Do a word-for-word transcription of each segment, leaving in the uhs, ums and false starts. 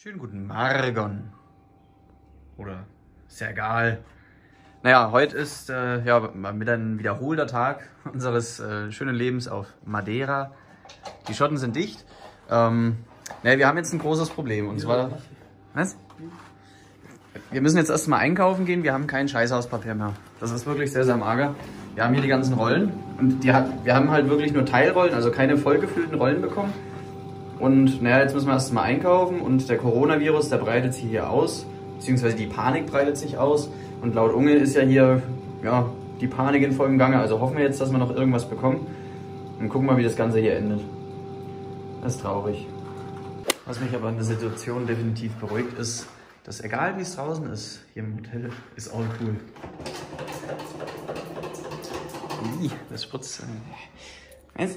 Schönen guten Morgen. Oder ist ja egal. Naja, heute ist äh, ja, wieder ein wiederholter Tag unseres äh, schönen Lebens auf Madeira. Die Schotten sind dicht. Ähm, naja, wir haben jetzt ein großes Problem. Und zwar... Was? Wir müssen jetzt erstmal einkaufen gehen. Wir haben kein Scheißhauspapier mehr. Das ist wirklich sehr, sehr mager. Wir haben hier die ganzen Rollen. Und die hat, wir haben halt wirklich nur Teilrollen, also keine vollgefüllten Rollen bekommen. Und naja, jetzt müssen wir erstmal einkaufen. Und der Coronavirus, der breitet sich hier aus. Beziehungsweise die Panik breitet sich aus. Und laut Unge ist ja hier ja, die Panik in vollem Gange. Also hoffen wir jetzt, dass wir noch irgendwas bekommen. Und gucken mal, wie das Ganze hier endet. Das ist traurig. Was mich aber in der Situation definitiv beruhigt ist, dass egal wie es draußen ist, hier im Hotel ist all cool. Ih, das spritzt. Was?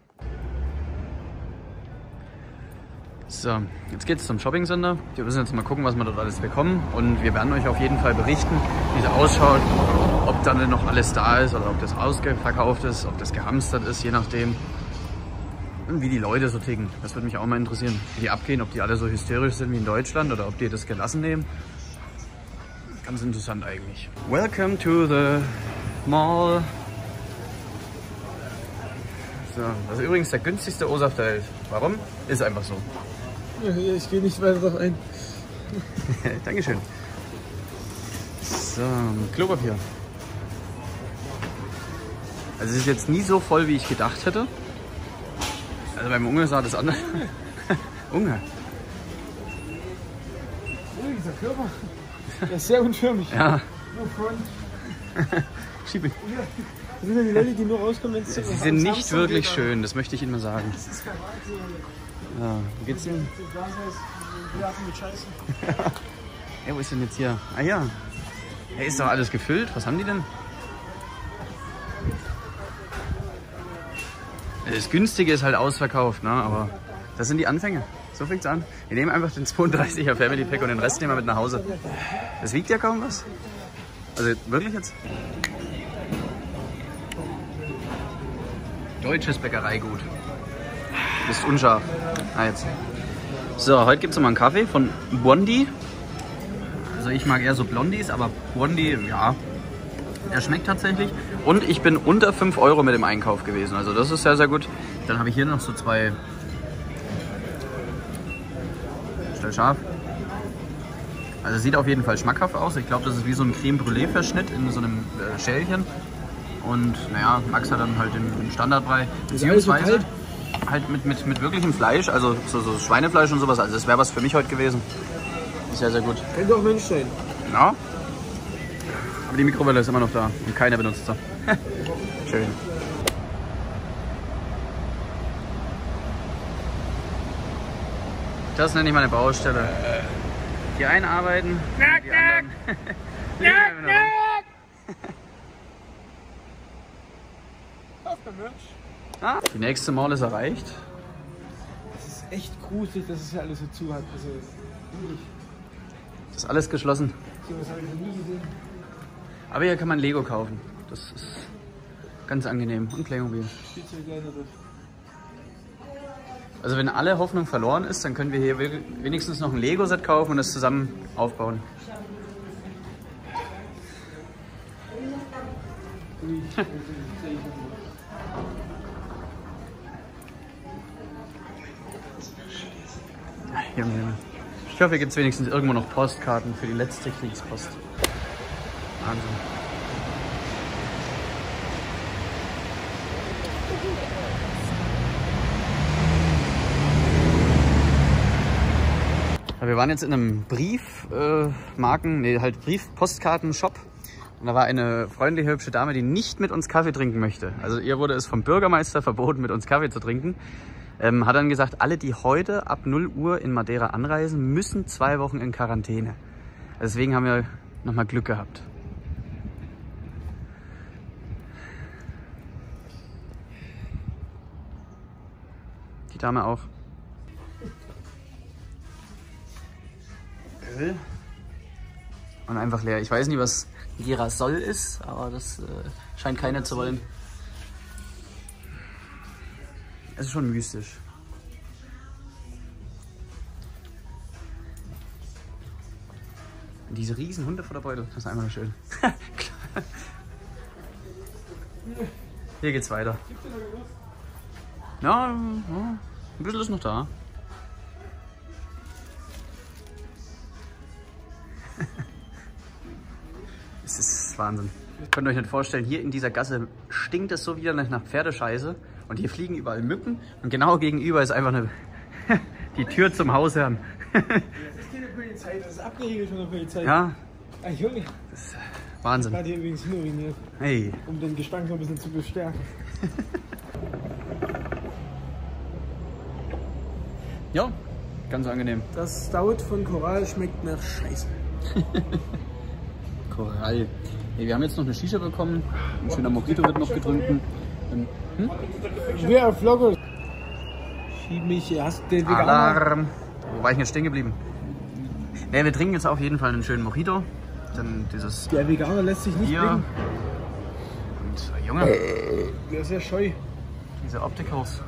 So, jetzt geht's zum Shopping-Center. Wir müssen jetzt mal gucken, was wir dort alles bekommen. Und wir werden euch auf jeden Fall berichten, wie es ausschaut, ob dann noch alles da ist oder ob das ausverkauft ist, ob das gehamstert ist, je nachdem. Und wie die Leute so ticken. Das würde mich auch mal interessieren, wie die abgehen, ob die alle so hysterisch sind wie in Deutschland oder ob die das gelassen nehmen. Ganz interessant eigentlich. Welcome to the mall. So, das ist übrigens der günstigste O-Saft der Welt. Warum? Ist einfach so. Ja, ich gehe nicht weiter darauf ein. Dankeschön. So, Klopapier. Also es ist jetzt nie so voll, wie ich gedacht hätte. Also beim Unge sah das anders. Unge. Oh, dieser Körper. Der ist sehr unförmig. Ja. No front. Schiebe. Das sind ja die Leute, die nur rauskommen, wenn es Sie sind nicht wirklich schön, das möchte ich Ihnen mal sagen. Ja, wie geht's Ihnen? Ey, wo ist denn jetzt hier? Ah ja. Hey, ist doch alles gefüllt. Was haben die denn? Das Günstige ist halt ausverkauft, ne? Aber das sind die Anfänge. So fängt's an. Wir nehmen einfach den zweiunddreißiger Family Pack und den Rest nehmen wir mit nach Hause. Das wiegt ja kaum was. Also wirklich jetzt? Deutsches Bäckereigut. Ist unscharf. Ah, jetzt. So, heute gibt es mal einen Kaffee von Bondi. Also ich mag eher so Blondies, aber Bondi, ja, der schmeckt tatsächlich. Und ich bin unter fünf Euro mit dem Einkauf gewesen. Also das ist sehr, sehr gut. Dann habe ich hier noch so zwei... Stell scharf. Also sieht auf jeden Fall schmackhaft aus. Ich glaube, das ist wie so ein Creme Brûlée Verschnitt in so einem äh, Schälchen. Und naja, Max hat dann halt den, den Standardbrei. Beziehungsweise halt mit, mit, mit wirklichem Fleisch, also so, so Schweinefleisch und sowas. Also das wäre was für mich heute gewesen. Sehr, sehr gut. Könnte auch Mensch sein. Ja. Aber die Mikrowelle ist immer noch da und keiner benutzt sie. Schön. Das nenne ich meine Baustelle. Die einen arbeiten, die anderen... Ah, die nächste Mall ist erreicht. Es ist echt gruselig, dass es hier alles so zu hat. Also, wirklich. Das ist alles geschlossen. So was habe ich noch nie gesehen. Aber hier kann man Lego kaufen. Das ist ganz angenehm. Und Playmobil. Also wenn alle Hoffnung verloren ist, dann können wir hier wenigstens noch ein Lego-Set kaufen und es zusammen aufbauen. Junge, Junge. Ich hoffe, hier gibt es wenigstens irgendwo noch Postkarten für die letzte Kriegspost. Wahnsinn. Ja, wir waren jetzt in einem Briefmarken, äh, nee, halt Brief-Postkarten-Shop. Und da war eine freundliche, hübsche Dame, die nicht mit uns Kaffee trinken möchte. Also ihr wurde es vom Bürgermeister verboten, mit uns Kaffee zu trinken. Ähm, hat dann gesagt, alle, die heute ab null Uhr in Madeira anreisen, müssen zwei Wochen in Quarantäne. Deswegen haben wir nochmal Glück gehabt. Die Dame auch. Öl. Und einfach leer. Ich weiß nicht, was Girasol ist, aber das äh, scheint keiner zu wollen. Es ist schon mystisch. Und diese riesen Hundefutterbeutel, das ist einfach nur schön. Hier geht's weiter. Ja, ja, ein bisschen ist noch da. Es ist Wahnsinn. Ihr könnt euch nicht vorstellen, hier in dieser Gasse stinkt es so wieder nach Pferdescheiße und hier fliegen überall Mücken und genau gegenüber ist einfach eine die Tür zum Hausherrn. Das ist keine Polizei, das ist abgeriegelt von der Polizei. Ja. Ach Junge. Das ist Wahnsinn. Ich habe hier übrigens hinuriniert, Hey. um den Gestank noch ein bisschen zu bestärken. Ja, ganz angenehm. Das Stout von Coral schmeckt nach Scheiße. Korall. Hey, wir haben jetzt noch eine Shisha bekommen. Ein schöner Mojito wird noch getrunken. Hm? Wir auf Vlogger. Schieb mich, hast den Veganer. Alarm. Wo war ich jetzt stehen geblieben? Ne, wir trinken jetzt auf jeden Fall einen schönen Mojito. Dann dieses Der Veganer lässt sich nicht Bier. blicken. Und äh, Junge, Der ist ja scheu. diese Opticals.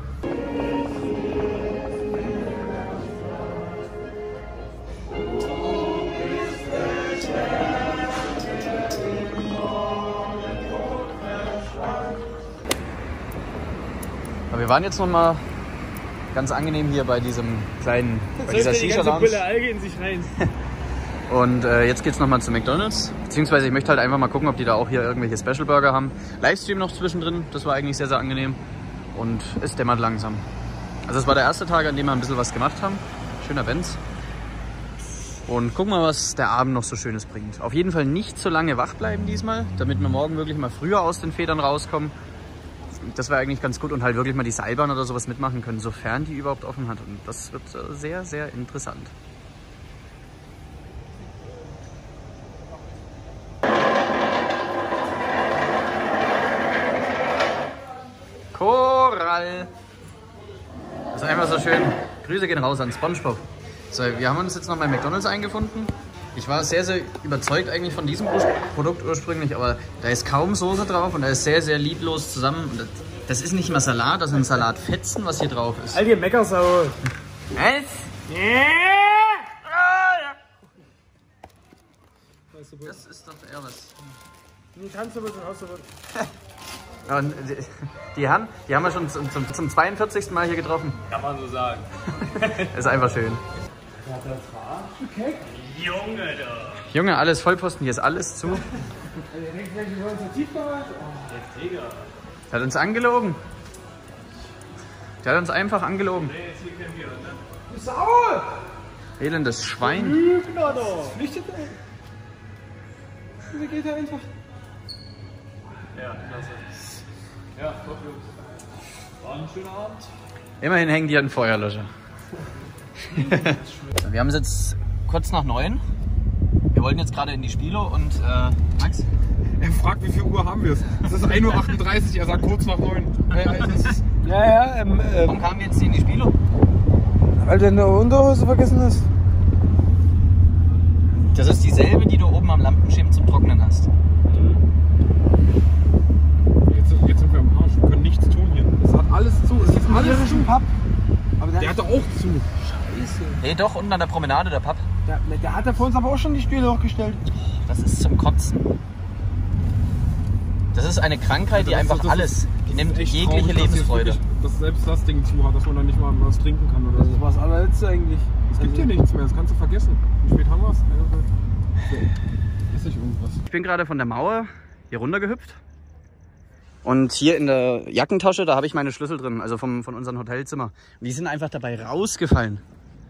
Aber wir waren jetzt noch mal ganz angenehm hier bei diesem kleinen, bei dieser Shisha-Lounge. Die ganze Alge in sich rein. Und äh, jetzt geht's noch mal zu McDonald's. Beziehungsweise ich möchte halt einfach mal gucken, ob die da auch hier irgendwelche Special Burger haben. Livestream noch zwischendrin, das war eigentlich sehr, sehr angenehm. Und es dämmert langsam. Also es war der erste Tag, an dem wir ein bisschen was gemacht haben. Schöner Benz. Und gucken mal, was der Abend noch so Schönes bringt. Auf jeden Fall nicht so lange wach bleiben diesmal, damit wir morgen wirklich mal früher aus den Federn rauskommen. Das wäre eigentlich ganz gut und halt wirklich mal die Seilbahn oder sowas mitmachen können, sofern die überhaupt offen hat. Und das wird sehr, sehr interessant. Korall. Das ist einfach so schön. Grüße gehen raus an SpongeBob. So, wir haben uns jetzt noch bei McDonald's eingefunden. Ich war sehr, sehr überzeugt eigentlich von diesem Produkt ursprünglich, aber da ist kaum Soße drauf und da ist sehr, sehr lieblos zusammen. Das, das ist nicht mal Salat, das sind Salatfetzen, was hier drauf ist. All die Meckersau. Was? Das ist doch eher was. Nee, kannst du bitte aussuchen. Und die, die, haben, die haben wir schon zum, zum, zum zweiundvierzigsten Mal hier getroffen. Kann man so sagen. Ist einfach schön. Okay. Junge, da. Junge, alles Vollposten, hier ist alles zu. Also, ihr denkt vielleicht, wir wollen uns Tiefgarage? Der Digga. Der hat uns angelogen. Der hat uns einfach angelogen. Nee, jetzt hier kein Bier, ne? Du Sau! Elendes Schwein. Lügner doch! Flüchtet er? Wie geht er einfach? Ja, klasse. Ja, top, Jungs. War ein schöner Abend. Immerhin hängen die an den Feuerlöscher. Wir haben es jetzt kurz nach neun. Wir wollten jetzt gerade in die Spilo und äh, Max? Er fragt, wie viel Uhr haben wir es? Es ist ein Uhr achtunddreißig, er sagt kurz nach neun. Ja, ja, das ist Ja, ja, ähm, Warum ähm, kamen wir jetzt hier in die Spilo? weil du eine Unterhose vergessen hast. Das ist dieselbe, die du oben am Lampenschirm zum Trocknen hast. jetzt, jetzt sind wir am Arsch, wir können nichts tun hier. Es hat alles zu, es ist alles zu. Papp. Aber der, Der hatte auch zu. Scheiße. Nee, doch, unten an der Promenade, der Papp. Der, der hat ja vor uns aber auch schon die Stühle hochgestellt. Das ist zum Kotzen. Das ist eine Krankheit, die Das ist- einfach das alles, die nimmt Echt jegliche traurig, dass jetzt Lebensfreude. wirklich- Dass selbst das Ding zu hat, dass man dann nicht mal was trinken kann oder Das so. war das allerletzte eigentlich. Es gibt hier nichts mehr, das kannst du vergessen. Wie spät haben wir es? So. Ist nicht irgendwas. Ich bin gerade von der Mauer hier runtergehüpft. Und hier in der Jackentasche, da habe ich meine Schlüssel drin, also vom, von unserem Hotelzimmer. Und die sind einfach dabei rausgefallen.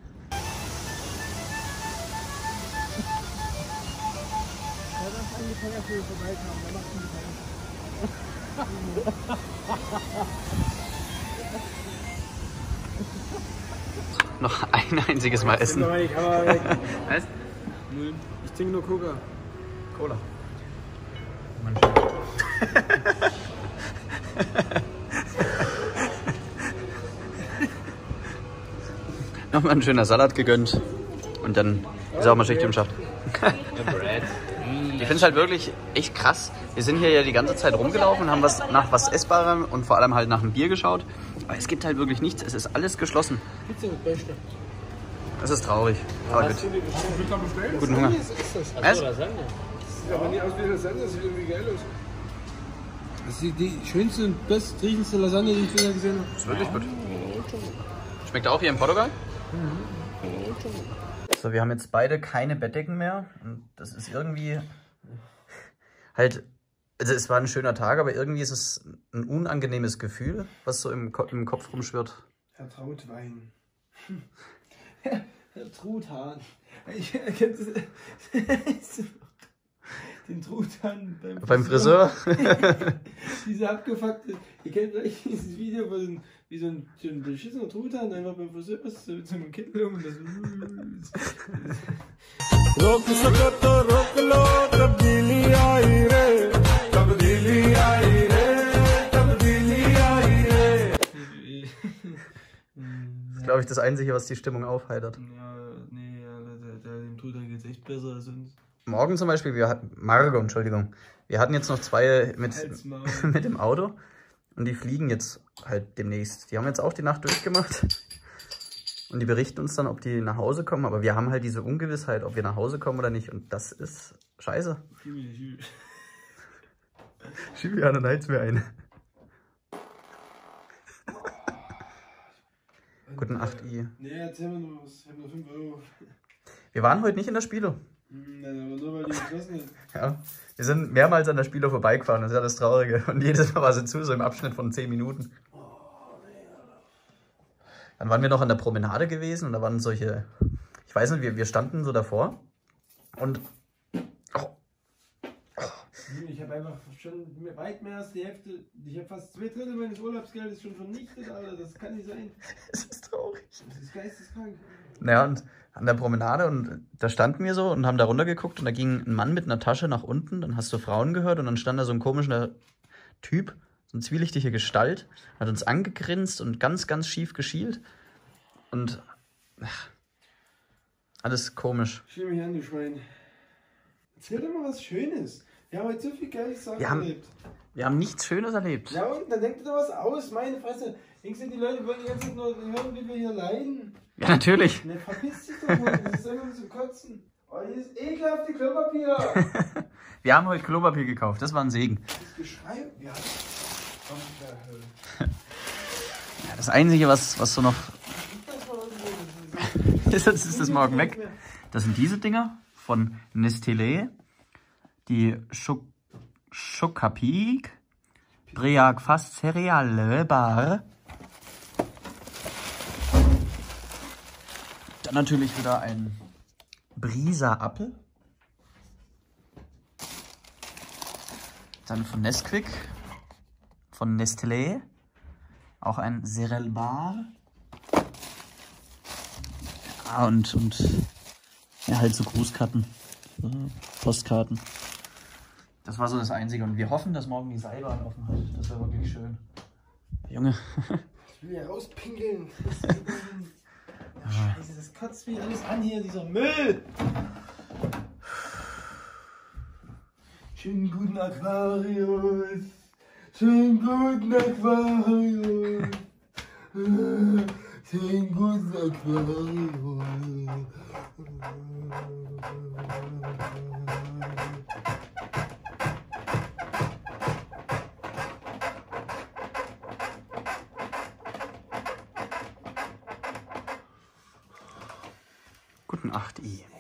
Noch ein einziges Mal essen. Nimm doch mal die Kamera weg. Was? Ich trinke nur Coca. Cola. Nochmal ein schöner Salat gegönnt und dann ist auch mal Schicht im Schacht. Ich finde es halt wirklich echt krass. Wir sind hier ja die ganze Zeit rumgelaufen und haben was nach was Essbarem und vor allem halt nach einem Bier geschaut. Aber es gibt halt wirklich nichts. Es ist alles geschlossen. Pizza mit Beste. Das ist traurig. Aber gut. Guten Hunger. Was? Sieht aber nie aus wie Lasagne, das sieht irgendwie geil aus. Das ist die schönste und bestriechendste Lasagne, die ich bisher gesehen habe. Das ist wirklich gut. Schmeckt auch hier in Portugal? So, wir haben jetzt beide keine Bettdecken mehr. Und das ist irgendwie halt, also es war ein schöner Tag, aber irgendwie ist es ein unangenehmes Gefühl, was so im, Ko im Kopf rumschwirrt. Herr Trautwein. Herr Truthahn. Ich erkenne das. Den Truthahn beim, beim Friseur. Diese abgefuckte. Ihr kennt vielleicht dieses Video, wo so ein, wie so ein, so ein beschissener Truthahn einfach beim Friseur ist, so mit so einem Kittel um und das. Das ist, glaube ich, das Einzige, was die Stimmung aufheitert. Ja, nee, ja, der, der, dem Truthahn geht's echt besser als uns. Morgen zum Beispiel, wir hatten, Margot, Entschuldigung, wir hatten jetzt noch zwei mit, mit dem Auto und die fliegen jetzt halt demnächst. Die haben jetzt auch die Nacht durchgemacht und die berichten uns dann, ob die nach Hause kommen, aber wir haben halt diese Ungewissheit, ob wir nach Hause kommen oder nicht und das ist scheiße. Schieb mir an und heiz mir ein. Guten acht i. Nee, erzähl mir nur was, ich hab nur fünf Euro. Wir waren heute nicht in der Spielo. Nein, aber nur weil die geschlossen ist. Ja, wir sind mehrmals an der Spielo vorbeigefahren, das ist ja das Traurige. Und jedes Mal war sie zu, so im Abschnitt von zehn Minuten. Dann waren wir noch an der Promenade gewesen und da waren solche, ich weiß nicht, wir, wir standen so davor und oh. Ich habe einfach schon weit mehr als die Hälfte, ich habe fast zwei Drittel meines Urlaubsgeldes schon vernichtet, Alter, das kann nicht sein. Es ist traurig. Das ist geisteskrank. Naja, und an der Promenade und da standen wir so und haben da runtergeguckt und da ging ein Mann mit einer Tasche nach unten, dann hast du Frauen gehört und dann stand da so ein komischer Typ, so eine zwielichtige Gestalt, hat uns angegrinst und ganz, ganz schief geschielt und ach, alles komisch. Schiel mich an, du Schwein. Erzähl doch mal was Schönes. Wir haben heute so viel geile Sachen wir haben, erlebt. Wir haben nichts Schönes erlebt. Ja und, dann denkt ihr doch was aus, meine Fresse. Denkst du, die Leute wollen die ganze Zeit nur hören, wie wir hier leiden? Ja, natürlich. Ne, verpiss dich doch mal, das ist immer zum Kotzen. Oh, hier ist ekelhafte Klopapier. Wir haben heute Klopapier gekauft, das war ein Segen. Das Geschrei, ja. Ja, das Einzige, was, was so noch... Jetzt ist das morgen weg. Das sind diese Dinger von Nestlé. Die Chocapic Breakfast Cereale Bar. Dann natürlich wieder ein Brisa Apfel. Dann von Nesquik, von Nestlé, auch ein Cereal Bar. Ja, und, und ja, halt so Grußkarten, so Postkarten. Das war so das Einzige. Und wir hoffen, dass morgen die Seilbahn offen hat. Das wäre wirklich schön. Junge. Ich will ja rauspinkeln. Scheiße, das kotzt mich alles an hier, dieser Müll. Schönen guten Aquarius. Schönen guten Aquarius. Schönen guten Aquarius. Guten acht i.